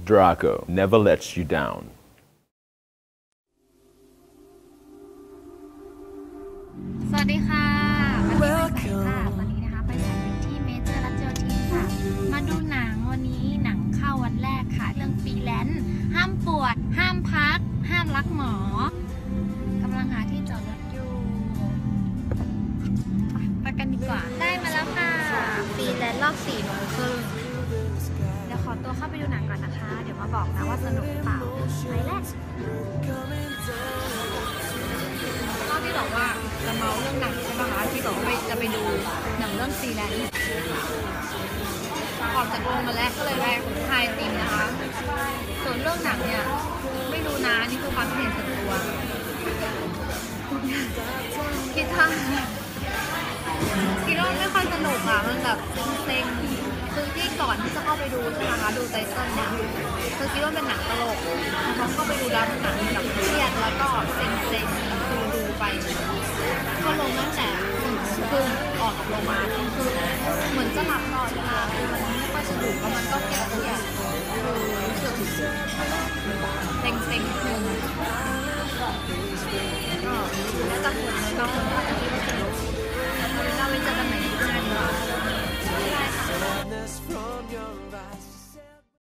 Draco never lets you down. สวัสดีค่ะวันนี้ไปไหนค่ะวันนี้นะคะไปถ่ายที่เมเจอร์รัชโยธินค่ะ มาดูหนังวันนี้หนังเข้าวันแรกค่ะเรื่องฟรีแลนซ์ห้ามปวดห้ามพักห้ามรักหมอกำลังหาที่จอดรถอยู่ไปกันดีกว่าได้มาแล้วค่ะฟรีแลนซ์รอบ4 โมงครึ่งเดี๋ยวขอตัวเข้าไปดูหนังก่อนนะคะเดี๋ยวมาบอกนะว่าสนุกหรือเปล่าไปแล้วก็ที่บอกว่าจะเมาเรื่องหนังใช่ไหมคะที่บอกว่าจะไปดูหนังเรื่องฟรีแลนซ์ออกจากโรงมาแล้วก็เลยแวะทายติมนะคะ ส่วนเรื่องหนังเนี่ยไม่รู้นะนี่คือความเห็นส่วนตัวคิดว่าไม่ค่อยสนุกอ่ะมันแบบเซ็งๆคือที่ก่อนที่จะเข้าไปดูใช่ไหมคะดูไตเติ้ลเนี่ยคือคิดว่าเป็นหนังตลกพอเข้าไปดูแล้วเป็นหนังแบบเครียดแล้วก็เซ็งๆคือดูไปก็ลงตั้งแต่คือออกจากโรงมาคือเหมือนจะหลับตลอดเวลาคือมันไม่ค่อยสนุกแล้วมันก็เครียด